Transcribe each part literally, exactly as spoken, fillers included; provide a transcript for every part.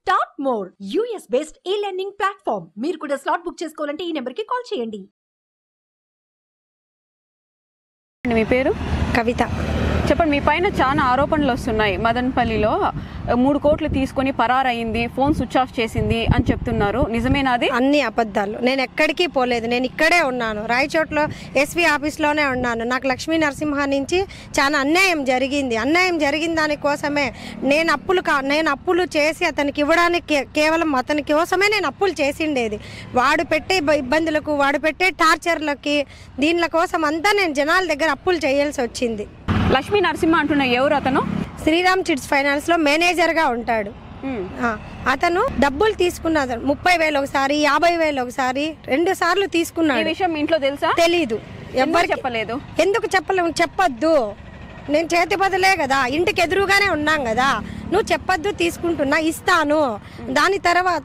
Start more US based e learning platform. మీరు కూడా slot book చేసుకోవాలంటే ఈ నెంబర్కి కాల్ చేయండి. మీ పేరు? కవిత. చెప్పండి, మీ పైన చాలా ఆరోపణలు వస్తున్నాయి. మదనపల్లిలో మూడు కోట్లు తీసుకొని పరారయింది, ఫోన్ స్విచ్ ఆఫ్ చేసింది అని చెప్తున్నారు. నిజమేనాది? అన్ని అబద్ధాలు. నేను ఎక్కడికి పోలేదు, నేను ఇక్కడే ఉన్నాను. రాయచోట్లో ఎస్వి ఆఫీస్లోనే ఉన్నాను. నాకు లక్ష్మీ నరసింహ నుంచి చాలా అన్యాయం జరిగింది. అన్యాయం జరిగిన దానికోసమే నేను అప్పులు కా నేను అప్పులు చేసి అతనికి ఇవ్వడానికి కేవలం అతని కోసమే నేను అప్పులు చేసిండేది. వాడు పెట్టే ఇబ్బందులకు, వాడు పెట్టే టార్చర్లకి, దీనిల కోసం అంతా నేను జనాల దగ్గర అప్పులు చేయాల్సి వచ్చింది. లక్ష్మీ నరసింహ అంటున్న ఎవరు అతను? శ్రీరామ్ చిట్స్ ఫైనాన్స్ లో మేనేజర్ గా ఉంటాడు. అతను డబ్బులు తీసుకున్నాడు. ముప్పై వేలు ఒకసారి, యాభై వేలు ఒకసారి, రెండు సార్లు తీసుకున్నాడు. ఈ విషయం ఇంట్లో తెలుసా? తెలీదు. ఎవరు చెప్పలేదు? ఎందుకు చెప్పలేము? చెప్పొద్దు. నేను చేతి బదులే కదా, ఇంటికి ఎదురుగానే ఉన్నాం కదా. నువ్వు చెప్పొద్దు, తీసుకుంటున్నా, ఇస్తాను. దాని తర్వాత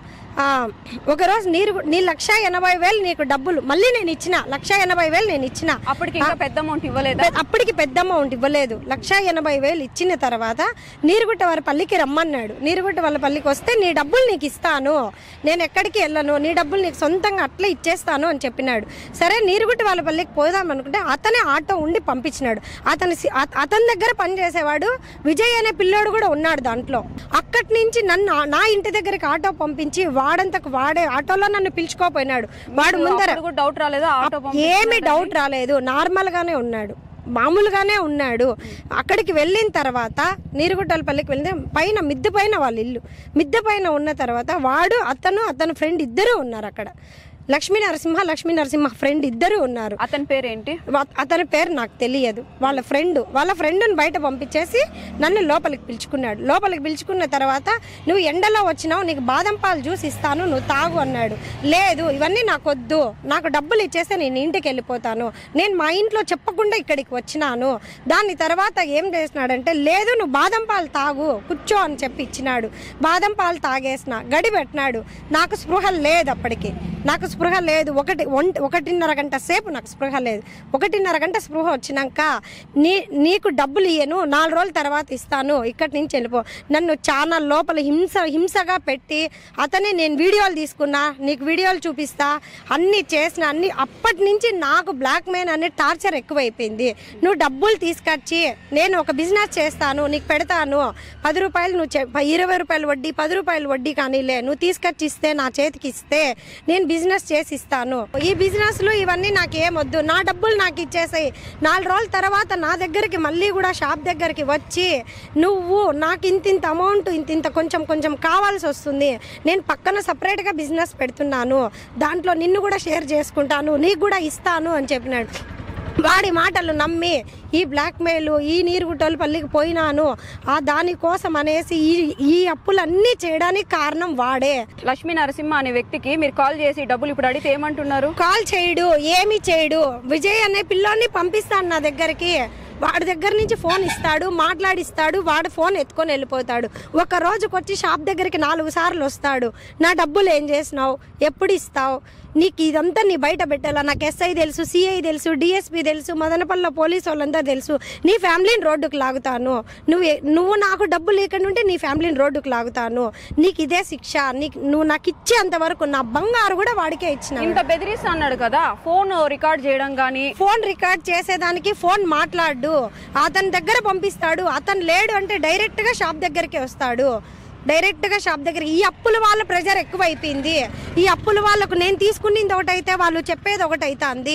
ఒకరోజు నీరు నీ లక్ష ఎనభై వేలు నీకు డబ్బులు మళ్ళీ నేను ఇచ్చిన. లక్ష ఎనభై వేలు నేను ఇచ్చిన. అప్పటికి పెద్ద అమౌంట్ ఇవ్వలేదు. అప్పటికి పెద్ద అమౌంట్ ఇవ్వలేదు. లక్ష ఎనభై వేలు ఇచ్చిన తర్వాత నీరుగుట్ట వారి పల్లికి రమ్మన్నాడు. నీరుగుట్ట వాళ్ళ పల్లికి వస్తే నీ డబ్బులు నీకు ఇస్తాను, నేను ఎక్కడికి వెళ్ళను, నీ డబ్బులు నీకు సొంతంగా అట్లా ఇచ్చేస్తాను అని చెప్పినాడు. సరే, నీరుగుట్ట వాళ్ళ పల్లికి పోదాం అనుకుంటే అతనే ఆటో ఉండి పంపించినాడు. అతని అతని దగ్గర పనిచేసేవాడు విజయ్ అనే పిల్లోడు కూడా ఉన్నాడు దాంట్లో. అక్కడి నుంచి నన్ను నా ఇంటి దగ్గరికి ఆటో పంపించి వాడంతకు వాడే ఆటోలో నన్ను పిలుచుకోపోయినాడు. వాడు ముందర డౌట్ రాలేదు? ఏమీ డౌట్ రాలేదు, నార్మల్ గానే ఉన్నాడు, మామూలుగానే ఉన్నాడు. అక్కడికి వెళ్ళిన తర్వాత నీరుగుట్టలపల్లికి వెళ్ళిన పైన మిద్దె పైన వాళ్ళ ఇల్లు, మిద్దె పైన ఉన్న తర్వాత వాడు అతను అతని ఫ్రెండ్ ఇద్దరు ఉన్నారు అక్కడ. లక్ష్మీ నరసింహ లక్ష్మీ నరసింహ ఫ్రెండ్ ఇద్దరు ఉన్నారు. అతని పేరు ఏంటి? అతని పేరు నాకు తెలియదు. వాళ్ళ ఫ్రెండ్ వాళ్ళ ఫ్రెండ్ని బయట పంపించేసి నన్ను లోపలికి పిలుచుకున్నాడు. లోపలికి పిలుచుకున్న తర్వాత నువ్వు ఎండలో వచ్చినావు, నీకు బాదం పాలు జ్యూస్ ఇస్తాను, నువ్వు తాగు అన్నాడు. లేదు, ఇవన్నీ నాకు వద్దు, నాకు డబ్బులు ఇచ్చేస్తే నేను ఇంటికి వెళ్ళిపోతాను, నేను మా ఇంట్లో చెప్పకుండా ఇక్కడికి వచ్చినాను. దాని తర్వాత ఏం చేసినాడంటే, లేదు నువ్వు బాదం పాలు తాగు, కూర్చో అని చెప్పి ఇచ్చినాడు. బాదం పాలు తాగేసిన, గడి పెట్టినాడు. నాకు స్పృహ లేదు, అప్పటికి నాకు స్పృహ లేదు. ఒకటి ఒకటిన్నర గంట సేపు నాకు స్పృహ లేదు. ఒకటిన్నర గంట స్పృహ వచ్చినాక నీ నీకు డబ్బులు ఇయ్యను, నాలుగు రోజుల తర్వాత ఇస్తాను, ఇక్కడి నుంచి వెళ్ళిపో. నన్ను చాలా లోపల హింస హింసగా పెట్టి అతనే నేను వీడియోలు తీసుకున్నా, నీకు వీడియోలు చూపిస్తా, అన్నీ చేసిన అన్ని. అప్పటి నుంచి నాకు బ్లాక్ మెయిల్ అనే టార్చర్ ఎక్కువైపోయింది. నువ్వు డబ్బులు తీసుకొచ్చి నేను ఒక బిజినెస్ చేస్తాను, నీకు పెడతాను, పది రూపాయలు నువ్వు ఇరవై రూపాయలు వడ్డీ, పది రూపాయలు వడ్డీ కానీలే, నువ్వు తీసుకొచ్చి ఇస్తే, నా చేతికి ఇస్తే నేను బిజినెస్ చేసి ఇస్తాను. ఈ బిజినెస్ లో ఇవన్నీ నాకు ఏమొద్దు, నా డబ్బులు నాకు ఇచ్చేసాయి. నాలుగు రోజుల తర్వాత నా దగ్గరికి మళ్ళీ కూడా షాప్ దగ్గరికి వచ్చి, నువ్వు నాకు ఇంత ఇంత అమౌంట్ ఇంత ఇంత కొంచెం కొంచెం కావాల్సి వస్తుంది, నేను పక్కన సపరేట్గా బిజినెస్ పెడుతున్నాను, దాంట్లో నిన్ను కూడా షేర్ చేసుకుంటాను, నీకు కూడా ఇస్తాను అని చెప్పినాడు. వాడి మాటలు నమ్మి ఈ బ్లాక్మెయిల్, ఈ నీరుగుట్టలు పల్లికి పోయినాను, ఆ దానికోసం అనేసి ఈ ఈ అప్పులన్నీ చేయడానికి కారణం వాడే. లక్ష్మీ నరసింహ అనే వ్యక్తికి మీరు కాల్ చేసి డబ్బులు ఇప్పుడు అడిగితే ఏమంటున్నారు? కాల్ చేయడు, ఏమి చేయడు. విజయ్ అనే పిల్లోని పంపిస్తాను నా దగ్గరికి, వాడి దగ్గర నుంచి ఫోన్ ఇస్తాడు, మాట్లాడిస్తాడు, వాడు ఫోన్ ఎత్తుకొని వెళ్ళిపోతాడు. ఒక రోజుకి వచ్చి షాప్ దగ్గరికి నాలుగు సార్లు వస్తాడు. నా డబ్బులు ఏం చేసినావు, ఎప్పుడు ఇస్తావు, నీకు ఇదంతా నీ బయట పెట్టాలా, నాకు ఎస్ఐ తెలుసు, సిఐ తెలుసు, డిఎస్పీ తెలుసు, మదనపల్లిలో పోలీసు వాళ్ళంతా తెలుసు, నీ ఫ్యామిలీని రోడ్డుకు లాగుతాను, నువ్వు నువ్వు నాకు డబ్బులు లేకుండా ఉంటే నీ ఫ్యామిలీని రోడ్డుకు లాగుతాను, నీకు ఇదే శిక్ష, నీకు నువ్వు నాకు ఇచ్చేంత వరకు నా బంగారు కూడా వాడికే ఇచ్చిన. ఇంత బెదిరిస్తా అన్నాడు కదా, ఫోన్ రికార్డ్ చేయడం కానీ, ఫోన్ రికార్డ్ చేసేదానికి ఫోన్ మాట్లాడు, అతని దగ్గర పంపిస్తాడు. అతను లేడు అంటే డైరెక్ట్ గా షాప్ దగ్గరికి వస్తాడు, డైరెక్ట్ గా షాప్ దగ్గర. ఈ అప్పుల వాళ్ళ ప్రెజర్ ఎక్కువ అయిపోయింది. ఈ అప్పుల వాళ్ళకు నేను తీసుకునేది ఒకటైతే వాళ్ళు చెప్పేది ఒకటి అవుతుంది.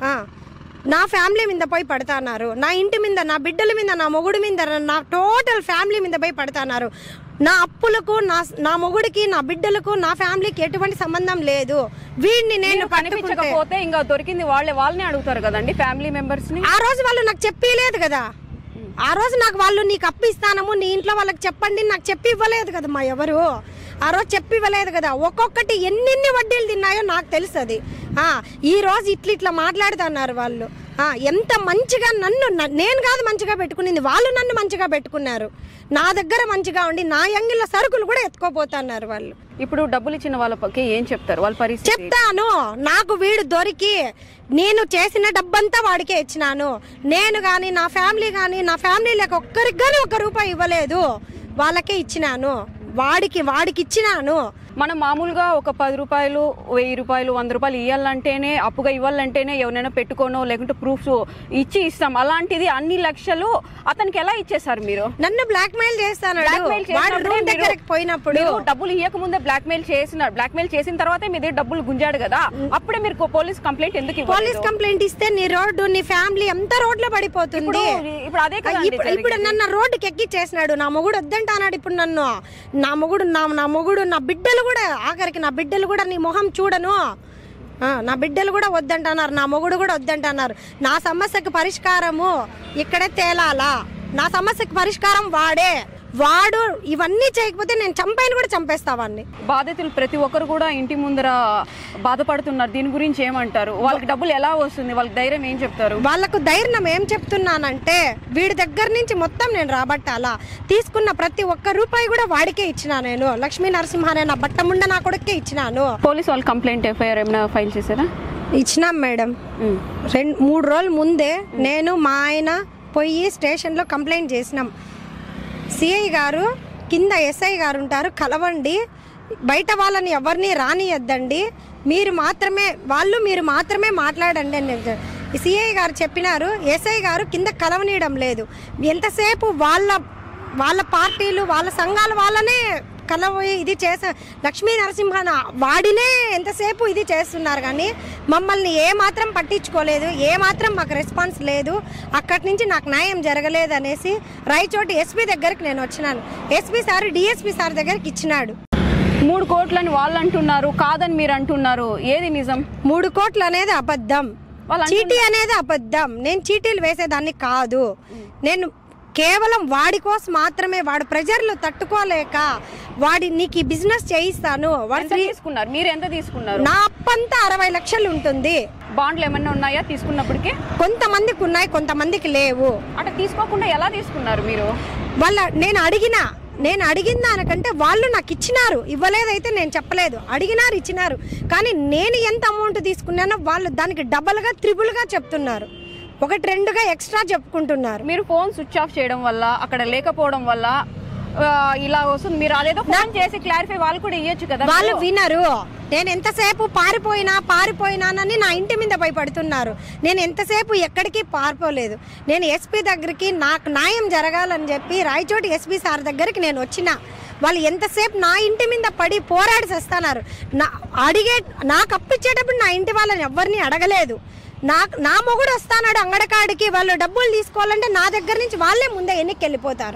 నా ఫ్యామిలీ మీద పోయి పడుతున్నారు, నా ఇంటి మీద, నా బిడ్డల మీద, నా మొగుడు మీద, నా టోటల్ ఫ్యామిలీ మీద పోయి పడుతున్నారు. నా అప్పులకు, నా నా మొగుడికి, నా బిడ్డలకు, నా ఫ్యామిలీకి ఎటువంటి సంబంధం లేదు. వీడిని నేను కనిపించకపోతే ఇంకా దొరికింది వాళ్ళే, వాళ్ళని అడుగుతారు కదండి ఫ్యామిలీ మెంబర్స్ ని. ఆ రోజు వాళ్ళు నాకు చెప్పలేదు కదా, ఆ రోజు నాకు వాళ్ళు నీకు అప్పు ఇస్తానము, నీ ఇంట్లో వాళ్ళకి చెప్పండి నాకు చెప్పి ఇవ్వలేదు కదా మా ఎవరు, ఆ రోజు చెప్పి ఇవ్వలేదు కదా. ఒక్కొక్కటి ఎన్నెన్ని వడ్డీలు తిన్నాయో నాకు తెలుసు. అది ఈ రోజు ఇట్లా ఇట్లా మాట్లాడుతున్నారు వాళ్ళు. ఎంత మంచిగా నన్ను, నేను కాదు మంచిగా పెట్టుకునింది, వాళ్ళు నన్ను మంచిగా పెట్టుకున్నారు. నా దగ్గర మంచిగా ఉండి నా యంగిళ్ళ సరుకులు కూడా ఎత్తుకోపోతున్నారు వాళ్ళు. ఇప్పుడు డబ్బులు ఇచ్చిన వాళ్ళకి ఏం చెప్తారు? వాళ్ళ పరిస్థితి చెప్తాను. నాకు వీడు దొరికి నేను చేసిన డబ్బంతా వాడికే ఇచ్చినాను. నేను కానీ, నా ఫ్యామిలీ కానీ, నా ఫ్యామిలీలకు ఒక్కరికి కానీ ఒక్క రూపాయి ఇవ్వలేదు, వాళ్ళకే ఇచ్చినాను. వాడికి వాడికి ఇచ్చినాను. మనం మామూలుగా ఒక పది రూపాయలు వెయ్యి రూపాయలు వంద రూపాయలు ఇవ్వాలంటేనే అప్పుగా ఇవ్వాలంటేనే ఎవరైనా పెట్టుకోనో లేకుంటే ప్రూఫ్స్ ఇచ్చి ఇస్తాం. అలాంటిది అన్ని లక్షలు అతనికి ఎలా ఇచ్చేసారు మీరు? నన్ను బ్లాక్ మెయిల్ చేస్తాను. పోయినప్పుడు డబ్బులు ఇవ్వక ముందే బ్లాక్ మెయిల్ చేసినాడు. బ్లాక్ మెయిల్ చేసిన తర్వాతే మీ దగ్గర డబ్బులు గుంజాడు కదా, అప్పుడే మీరు పోలీస్ కంప్లైంట్ ఎందుకు? పోలీస్ కంప్లైంట్ ఇస్తే నీ రోడ్డు నీ ఫ్యామిలీ అంతా రోడ్ లో పడిపోతుంది. ఇప్పుడు అదే ఇప్పుడు నన్ను రోడ్డుకి ఎక్కిచ్చేసినాడు. నా మొగుడు వద్దంటాడు. ఇప్పుడు నన్ను నా మొగుడు నా నా మొగుడు నా బిడ్డలు కూడా, ఆఖరికి నా బిడ్డలు కూడా నీ మొహం చూడను, నా బిడ్డలు కూడా వద్దంటున్నారు, నా మొగుడు కూడా వద్దంటున్నారు. నా సమస్యకు పరిష్కారము ఇక్కడే తేలాలా. నా సమస్యకు పరిష్కారం వాడే. వాడు ఇవన్నీ చేయకపోతే నేను చంపైన కూడా చంపేస్తావాన్ని. బాధితులు ప్రతి ఒక్కరు కూడా ఇంటి ముందర బాధపడుతున్నారు. దీని గురించి ఏమంటారు? వాళ్ళకి డబ్బులు ఎలా వస్తుంది? వాళ్ళకి ధైర్యం ఏం చెప్తారు? వాళ్ళకు ధైర్యం ఏం చెప్తున్నానంటే వీడి దగ్గర నుంచి మొత్తం నేను రాబట్టాలా. తీసుకున్న ప్రతి ఒక్క రూపాయి కూడా వాడికే ఇచ్చినా. నేను లక్ష్మీ నరసింహనే నా బట్టముండ నా కొడుకే ఇచ్చినాను. పోలీసు వాళ్ళు కంప్లైంట్ ఎఫ్ఐఆర్ ఏమైనా ఫైల్ చేశారా? ఇచ్చినాం మేడం. రెండు మూడు రోజుల ముందే నేను మా ఆయన పోయి స్టేషన్లో కంప్లైంట్ చేసినాం. సిఐ గారు కింద ఎస్ఐ గారు ఉంటారు, కలవండి, బయట వాళ్ళని ఎవరిని రానియద్దండి, మీరు మాత్రమే వాళ్ళు మీరు మాత్రమే మాట్లాడండి అని సిఐ గారు చెప్పినారు. ఎస్ఐ గారు కింద కలవనీయడం లేదు. ఎంతసేపు వాళ్ళ వాళ్ళ పార్టీలు వాళ్ళ సంఘాల వాళ్ళనే కలవయి ఇది చేసే లక్ష్మీ నరసింహన వాడినే ఎంతసేపు ఇది చేస్తున్నారు. కానీ మమ్మల్ని ఏమాత్రం పట్టించుకోలేదు, ఏమాత్రం మాకు రెస్పాన్స్ లేదు. అక్కడి నుంచి నాకు న్యాయం జరగలేదు అనేసి రాయచోటి ఎస్పీ దగ్గరికి నేను వచ్చినాను. ఎస్పీ సార్ డిఎస్పీ సార్ దగ్గరికి ఇచ్చినాడు. మూడు కోట్లని వాళ్ళు అంటున్నారు, కాదని మీరు అంటున్నారు. ఏది నిజం? మూడు కోట్లు అనేది అబద్ధం, చీటీ అనేది అబద్ధం. నేను చీటీలు వేసేదాన్ని కాదు. నేను కేవలం వాడి కోసం మాత్రమే, వాడు ప్రెజర్లు తట్టుకోలేక వాడి నీకు ఈ బిజినెస్ చేయిస్తాను. తీసుకున్నారు. మీరు ఎంత తీసుకున్నారు? నా అప్పంతా అరవై లక్షలు ఉంటుంది. బాండ్లు ఏమన్నా ఉన్నాయా తీసుకున్నప్పటికీ? కొంతమందికి ఉన్నాయి, కొంతమందికి లేవు. అంటే తీసుకోకుండా ఎలా తీసుకున్నారు మీరు? వాళ్ళ నేను అడిగిన నేను అడిగిన దానికంటే వాళ్ళు నాకు ఇచ్చినారు. ఇవ్వలేదైతే నేను చెప్పలేదు, అడిగినారు ఇచ్చినారు. కానీ నేను ఎంత అమౌంట్ తీసుకున్నానో వాళ్ళు దానికి డబల్గా త్రిబుల్గా చెప్తున్నారు. ఒకటి రెండుగా ఎక్స్ట్రా చెప్పుకుంటున్నారు. మీరు ఫోన్ స్విచ్ ఆఫ్ చేయడం వల్ల, అక్కడ లేకపోవడం వల్ల ఇలా వస్తుంది. మీరు అదేదో ఫోన్ చేసి క్లారిఫై వాళ్ళు కూడా ఇవ్వచ్చు కదా. వాళ్ళు వినరు. నేను ఎంతసేపు పారిపోయినా పారిపోయినానని నా ఇంటి మీద భయపడుతున్నారు. నేను ఎంతసేపు ఎక్కడికి పారిపోలేదు. నేను ఎస్పీ దగ్గరికి నాకు న్యాయం జరగాలని చెప్పి రాయచోటి ఎస్పీ సార్ దగ్గరికి నేను వచ్చిన. వాళ్ళు ఎంతసేపు నా ఇంటి మీద పడి పోరాడి చేస్తున్నారు. నా అడిగే నాకు అప్పిచ్చేటప్పుడు నా ఇంటి వాళ్ళని ఎవరిని అడగలేదు. నాకు నా మొగుడు వస్తానాడు అంగడకాడికి, వాళ్ళు డబ్బులు తీసుకోవాలంటే నా దగ్గర నుంచి వాళ్ళే ముందే ఎన్నికి వెళ్ళిపోతారు.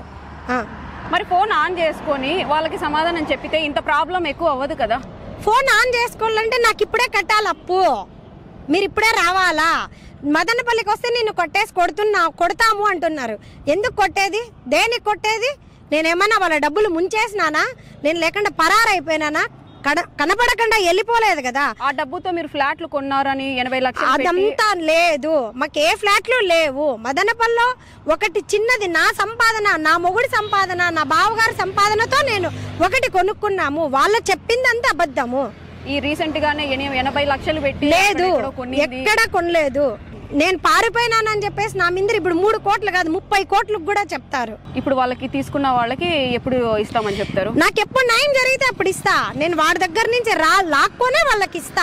మరి ఫోన్ ఆన్ చేసుకొని వాళ్ళకి సమాధానం చెప్పితే ఇంత ప్రాబ్లం ఎక్కువ అవ్వదు కదా. ఫోన్ ఆన్ చేసుకోవాలంటే నాకు ఇప్పుడే కట్టాలి అప్పు, మీరు ఇప్పుడే రావాలా. మదనపల్లికి వస్తే నేను కొట్టేసి కొడుతున్నా కొడతాము అంటున్నారు. ఎందుకు కొట్టేది? దేనికి కొట్టేది? నేనేమన్నా వాళ్ళ డబ్బులు ముంచేసినానా? నేను లేకుండా పరారైపోయినానా? కనపడకుండా వెళ్ళిపోలేదు కదా. ఆ డబ్బుతో మీరు ఫ్లాట్లు కొన్నారని ఎనభై లక్షలు అదంతా లేదు. మాకు ఏ ఫ్లాట్లు లేవు. మదనపల్లిలో ఒకటి చిన్నది నా సంపాదన, నా మొగుడి సంపాదన, నా బావగారి సంపాదనతో నేను ఒకటి కొనుక్కున్నాము. వాళ్ళు చెప్పిందంతా అబద్ధము. ఈ రీసెంట్ గానే ఎనభై లక్షలు పెట్టి లేదు, ఎక్కడ కొనలేదు. నేను పారిపోయినానని చెప్పేసి నా మీద ఇప్పుడు మూడు కోట్లు కాదు ముప్పై కోట్లకు కూడా చెప్తారు. ఇప్పుడు వాళ్ళకి తీసుకున్న వాళ్ళకి ఎప్పుడు ఇస్తామని చెప్తారు? నాకు ఎప్పుడు న్యాయం జరిగితే అప్పుడు ఇస్తా. నేను వాడి దగ్గర నుంచి రా లాక్కొనే వాళ్ళకి ఇస్తా.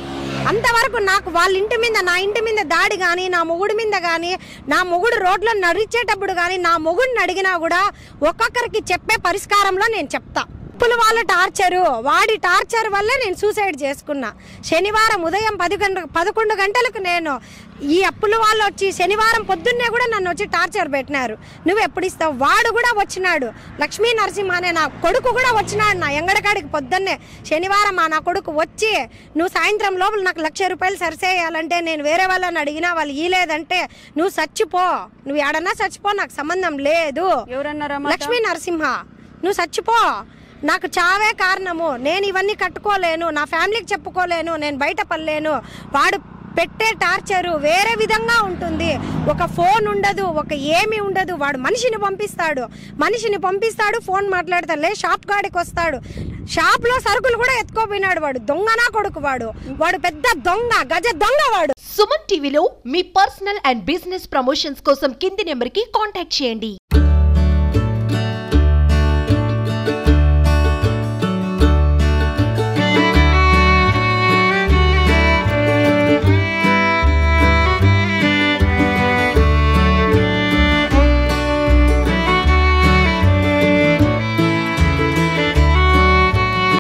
అంతవరకు నాకు వాళ్ళ ఇంటి మీద నా ఇంటి మీద దాడి కానీ, నా మొగుడి మీద కానీ, నా మొగుడు రోడ్లో నడిచేటప్పుడు కానీ నా మొగుడిని అడిగినా కూడా ఒక్కొక్కరికి చెప్పే పరిష్కారంలో నేను చెప్తా. అప్పుల వాళ్ళ టార్చరు, వాడి టార్చర్ వల్లే నేను సూసైడ్ చేసుకున్నా. శనివారం ఉదయం పది గంట పదకొండు గంటలకు నేను ఈ అప్పుల వాళ్ళు వచ్చి శనివారం పొద్దున్నే కూడా నన్ను వచ్చి టార్చర్ పెట్టినారు. నువ్వు ఎప్పుడు ఇస్తావు? వాడు కూడా వచ్చినాడు, లక్ష్మీ నరసింహ అనే నా కొడుకు కూడా వచ్చినాడు నా ఎంగడకాడికి పొద్దున్నే. శనివారం ఆ నా కొడుకు వచ్చి నువ్వు సాయంత్రం లోపల నాకు లక్ష రూపాయలు సరిసేయాలంటే నేను వేరే వాళ్ళని అడిగినా వాళ్ళు ఇలేదంటే నువ్వు చచ్చిపో, నువ్వు ఎడన్నా చచ్చిపో, నాకు సంబంధం లేదు. ఎవరన్నారా? లక్ష్మీ నరసింహ, నువ్వు చచ్చిపో, నాకు చావే కారణము, నేను ఇవన్నీ కట్టుకోలేను, నా ఫ్యామిలీకి చెప్పుకోలేను, నేను బయట పడలేను. వాడు పెట్టే టార్చరు వేరే విధంగా ఉంటుంది. ఒక ఫోన్ ఉండదు, ఒక ఏమి ఉండదు. వాడు మనిషిని పంపిస్తాడు మనిషిని పంపిస్తాడు ఫోన్ మాట్లాడతాడు, లే షాప్ కాడికి వస్తాడు, షాప్ లో సరుకులు కూడా ఎత్తుకోపోయినాడు. వాడు దొంగనా కొడుకు, వాడు వాడు పెద్ద దొంగ, గజ దొంగ వాడు. సుమన్ టీవీలో మీ పర్సనల్ అండ్ బిజినెస్ ప్రమోషన్స్ కోసం కింది నెంబర్ కి కాంటాక్ట్ చేయండి.